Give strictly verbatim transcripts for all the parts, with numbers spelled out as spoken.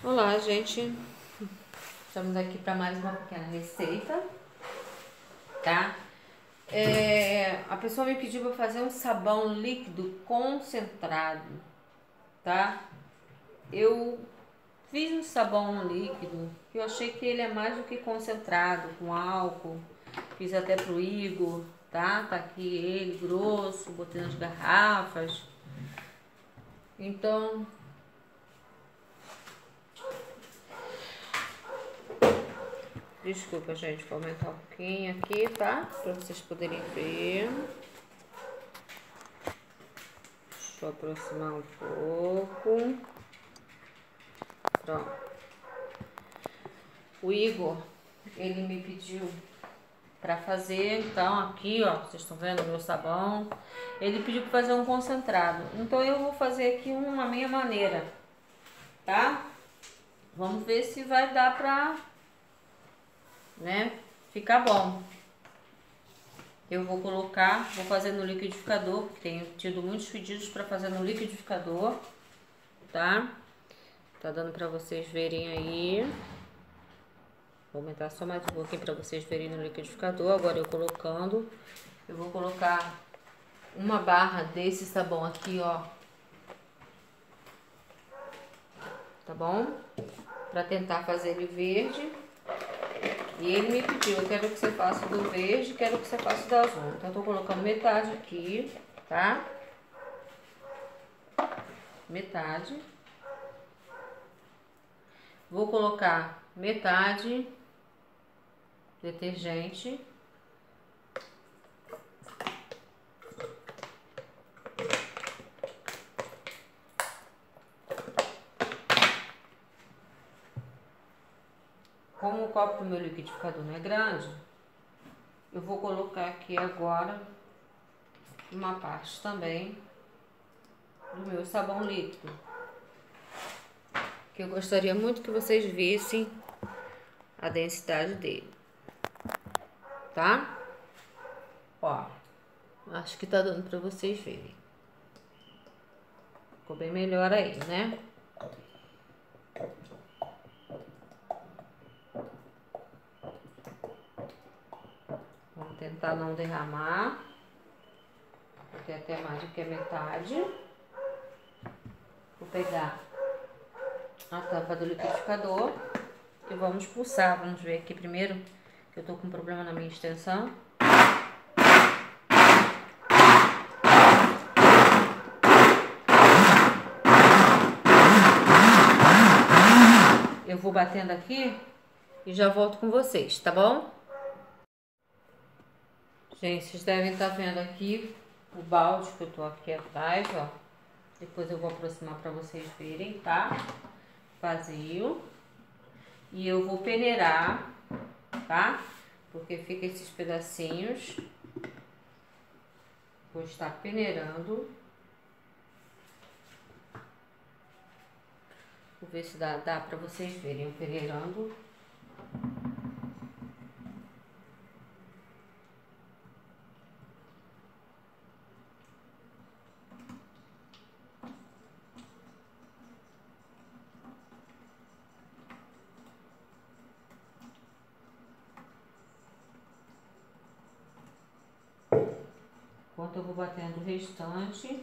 Olá, gente. Estamos aqui para mais uma pequena receita, tá? É, a pessoa me pediu para fazer um sabão líquido concentrado, tá? Eu fiz um sabão líquido que eu achei que ele é mais do que concentrado, com álcool. Fiz até pro Igor, tá? Tá aqui ele, grosso, botei nas garrafas. Então, desculpa, gente, vou aumentar um pouquinho aqui, tá? Para vocês poderem ver. Deixa eu aproximar um pouco. Pronto. O Igor, ele me pediu para fazer, então aqui, ó, vocês estão vendo o meu sabão. Ele pediu para fazer um concentrado. Então eu vou fazer aqui uma minha maneira, tá? Vamos ver se vai dar pra, né, ficar bom. Eu vou colocar, vou fazer no liquidificador, porque tenho tido muitos pedidos para fazer no liquidificador, tá? Tá dando para vocês verem aí. Vou aumentar só mais um pouquinho para vocês verem no liquidificador. Agora eu colocando, eu vou colocar uma barra desse sabão aqui, ó. Tá bom? Para tentar fazer ele verde. E ele me pediu, eu quero que você faça do verde, quero que você faça do azul. Então eu tô colocando metade aqui, tá? Metade. Vou colocar metade detergente. Como o copo do meu liquidificador não é grande, eu vou colocar aqui agora uma parte também do meu sabão líquido, que eu gostaria muito que vocês vissem a densidade dele, tá? Ó, acho que tá dando pra vocês verem. Ficou bem melhor aí, né? Vamos tentar não derramar, porque até mais do que a metade. Vou pegar a tampa do liquidificador e vamos pulsar. Vamos ver aqui primeiro, que eu tô com um problema na minha extensão. Eu vou batendo aqui e já volto com vocês, tá bom? Gente, vocês devem estar vendo aqui o balde que eu tô aqui atrás, ó. Depois eu vou aproximar para vocês verem, tá? Vazio. E eu vou peneirar, tá? Porque fica esses pedacinhos. Vou estar peneirando. Vou ver se dá, dá para vocês verem eu peneirando. Enquanto eu vou batendo o restante,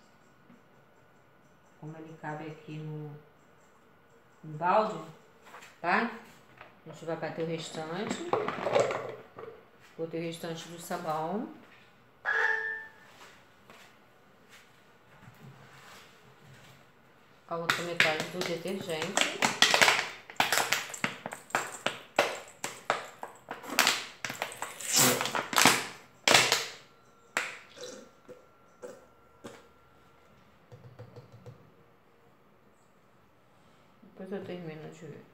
como ele cabe aqui no, no balde, tá? A gente vai bater o restante. Botei o restante do sabão. A outra metade do detergente. Depois eu termino de ver.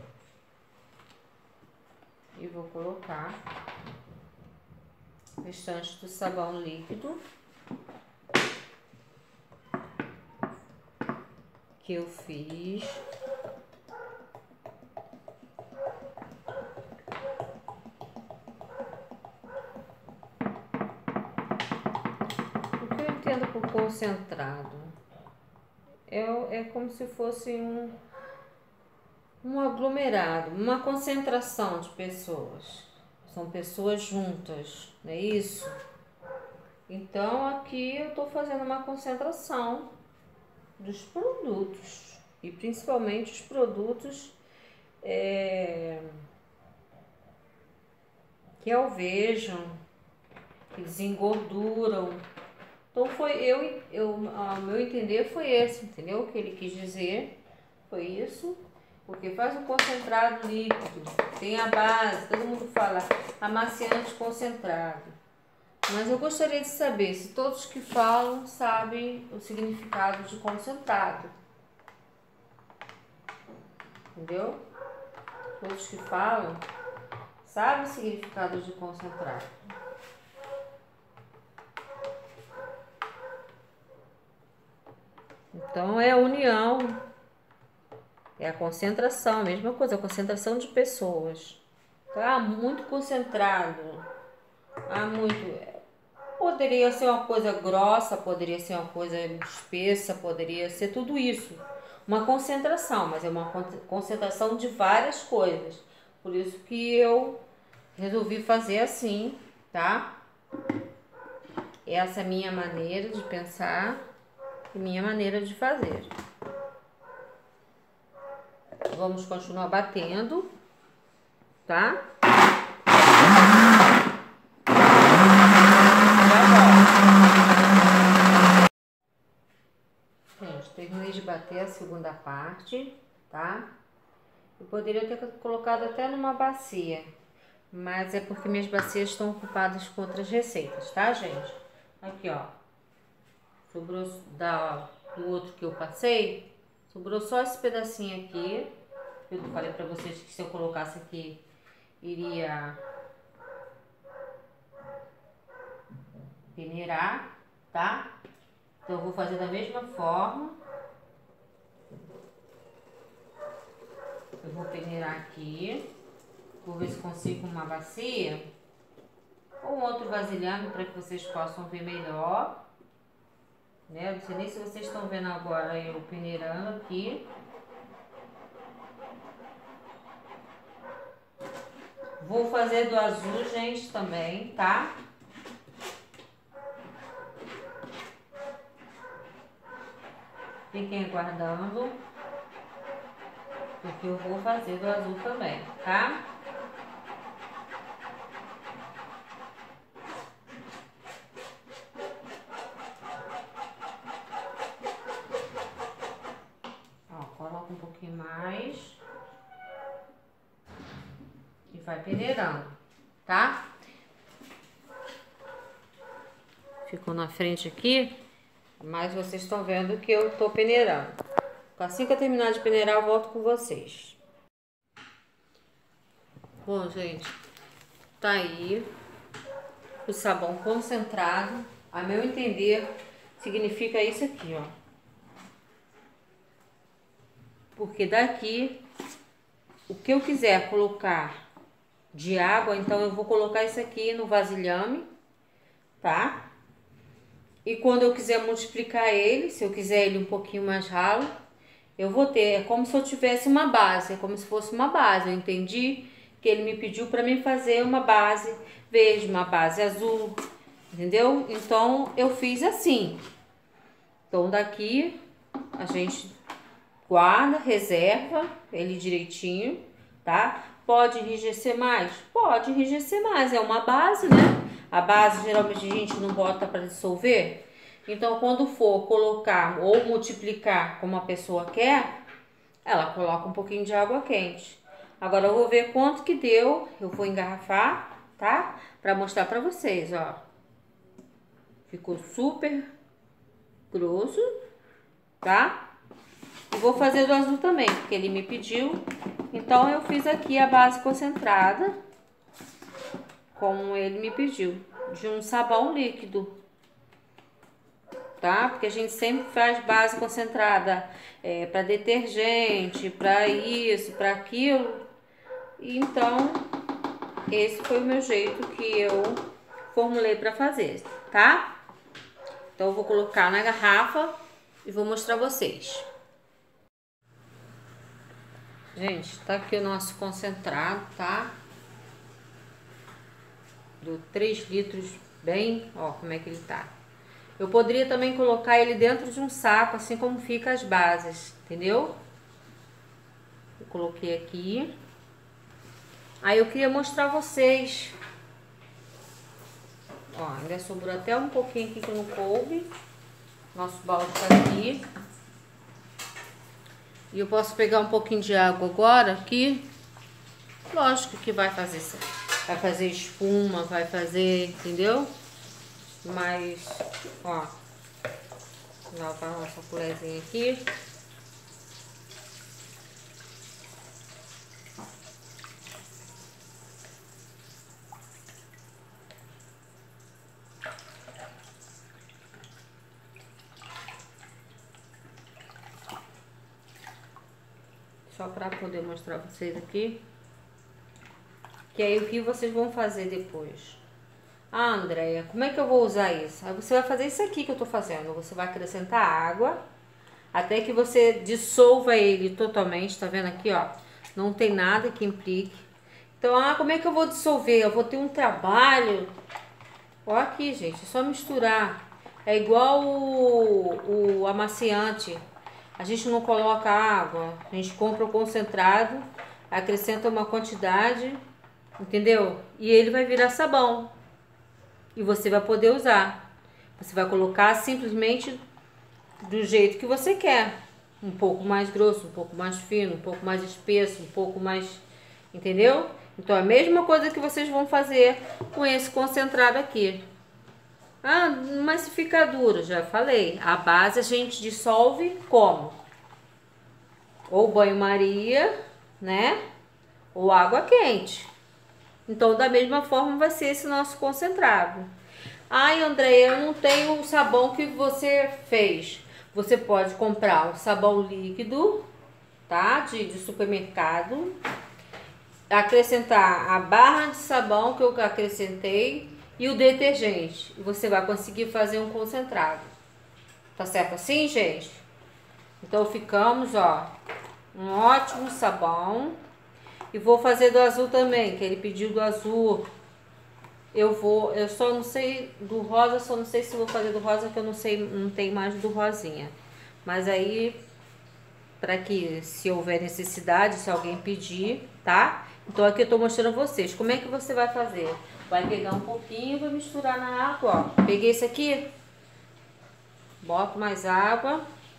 E vou colocar o restante do sabão líquido que eu fiz. O que eu entendo por concentrado? É, é como se fosse um um aglomerado, uma concentração de pessoas. São pessoas juntas, não é isso? Então aqui eu estou fazendo uma concentração dos produtos. E principalmente os produtos é, que alvejam, que desengorduram. Então foi eu, eu, ao meu entender foi esse, entendeu? O que ele quis dizer foi isso, porque faz um concentrado líquido, tem a base, todo mundo fala amaciante concentrado. Mas eu gostaria de saber se todos que falam sabem o significado de concentrado. Entendeu? Todos que falam sabem o significado de concentrado. Então é a união, é a concentração, a mesma coisa, a concentração de pessoas. Tá muito concentrado. Ah, muito. Poderia ser uma coisa grossa, poderia ser uma coisa espessa, poderia ser tudo isso. Uma concentração, mas é uma concentração de várias coisas. Por isso que eu resolvi fazer assim, tá? Essa é a minha maneira de pensar e minha maneira de fazer. Vamos continuar batendo, tá? Gente, terminei de bater a segunda parte, tá? Eu poderia ter colocado até numa bacia, mas é porque minhas bacias estão ocupadas com outras receitas, tá, gente? Aqui, ó. Sobrou da, do outro que eu passei, sobrou só esse pedacinho aqui. Eu falei pra vocês que se eu colocasse aqui, iria peneirar, tá? Então eu vou fazer da mesma forma. Eu vou peneirar aqui. Vou ver se consigo uma bacia ou um outro vasilhame para que vocês possam ver melhor. Né? Não sei nem se vocês estão vendo agora eu peneirando aqui. Vou fazer do azul, gente, também, tá? Fiquem aguardando, porque eu vou fazer do azul também, tá? Ó, coloca um pouquinho mais e vai peneirando, tá? Ficou na frente aqui, mas vocês estão vendo que eu tô peneirando. Assim que eu terminar de peneirar, eu volto com vocês. Bom, gente, tá aí o sabão concentrado. A meu entender, significa isso aqui, ó. Porque daqui, o que eu quiser colocar de água, então eu vou colocar isso aqui no vasilhame, tá? E quando eu quiser multiplicar ele, se eu quiser ele um pouquinho mais ralo, eu vou ter, é como se eu tivesse uma base, é como se fosse uma base. Eu entendi que ele me pediu para mim fazer uma base verde, uma base azul, entendeu? Então eu fiz assim. Então daqui a gente guarda, reserva ele direitinho, tá? Pode enrijecer mais? Pode enrijecer mais, é uma base, né? A base geralmente a gente não bota para dissolver. Então quando for colocar ou multiplicar como a pessoa quer, ela coloca um pouquinho de água quente. Agora eu vou ver quanto que deu, eu vou engarrafar, tá? Para mostrar para vocês, ó. Ficou super grosso, tá? E vou fazer do azul também, porque ele me pediu. Então eu fiz aqui a base concentrada, como ele me pediu, de um sabão líquido, tá? Porque a gente sempre faz base concentrada é, para detergente, para isso, para aquilo. Então, esse foi o meu jeito que eu formulei para fazer, tá? Então, eu vou colocar na garrafa e vou mostrar vocês. Gente, tá aqui o nosso concentrado, tá? Do três litros, bem, ó, como é que ele tá. Eu poderia também colocar ele dentro de um saco, assim como fica as bases, entendeu? Eu coloquei aqui. Aí eu queria mostrar vocês. Ó, ainda sobrou até um pouquinho aqui que não coube. Nosso balde tá aqui. E eu posso pegar um pouquinho de água agora aqui. Lógico que vai fazer, vai fazer espuma, vai fazer, entendeu? Mas, ó, lavar a nossa colherzinha aqui. Só para poder mostrar pra vocês aqui. Que aí o que vocês vão fazer depois? Ah, Andréia, como é que eu vou usar isso? Aí você vai fazer isso aqui que eu tô fazendo. Você vai acrescentar água até que você dissolva ele totalmente. Tá vendo aqui, ó? Não tem nada que implique. Então, ah, como é que eu vou dissolver? Eu vou ter um trabalho. Ó aqui, gente, é só misturar. É igual o, o amaciante. A gente não coloca água, a gente compra o concentrado, acrescenta uma quantidade, entendeu? E ele vai virar sabão. E você vai poder usar. Você vai colocar simplesmente do jeito que você quer. Um pouco mais grosso, um pouco mais fino, um pouco mais espesso, um pouco mais... Entendeu? Então, é a mesma coisa que vocês vão fazer com esse concentrado aqui. Ah, mas se ficar duro, já falei. A base a gente dissolve como? Ou banho-maria, né? Ou água quente. Então, da mesma forma vai ser esse nosso concentrado. Ai, Andréia, eu não tenho o sabão que você fez. Você pode comprar um sabão líquido, tá? De, de supermercado. Acrescentar a barra de sabão que eu acrescentei e o detergente. E você vai conseguir fazer um concentrado. Tá certo assim, gente? Então, ficamos, ó, um ótimo sabão. E vou fazer do azul também, que ele pediu do azul. Eu vou, eu só não sei do rosa, só não sei se vou fazer do rosa, que eu não sei, não tem mais do rosinha. Mas aí, para que se houver necessidade, se alguém pedir, tá? Então aqui eu tô mostrando a vocês como é que você vai fazer. Vai pegar um pouquinho e vai misturar na água, ó. Peguei esse aqui, boto mais água.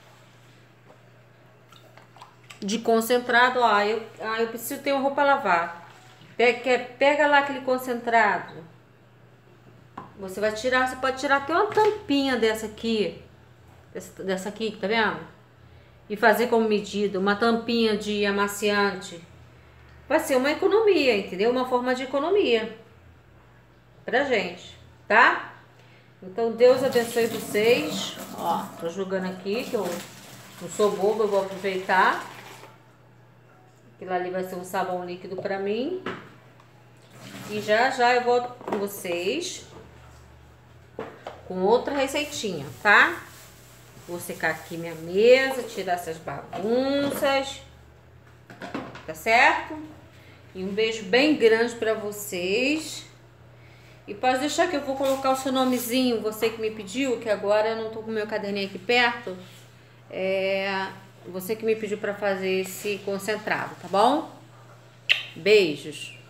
De concentrado, ó, eu, ah, eu preciso ter uma roupa a lavar. Pega, pega lá aquele concentrado. Você vai tirar, você pode tirar até uma tampinha dessa aqui. Dessa, dessa aqui, tá vendo? E fazer como medida, uma tampinha de amaciante. Vai ser uma economia, entendeu? Uma forma de economia pra gente, tá? Então, Deus abençoe vocês. Ó, tô jogando aqui, que eu não sou boba, eu vou aproveitar. Aquilo ali vai ser um sabão líquido pra mim. E já já eu volto com vocês com outra receitinha, tá? Vou secar aqui minha mesa, tirar essas bagunças. Tá certo? E um beijo bem grande pra vocês. E pode deixar que eu vou colocar o seu nomezinho, você que me pediu, que agora eu não tô com o meu caderninho aqui perto. É... Você que me pediu pra fazer esse concentrado, tá bom? Beijos.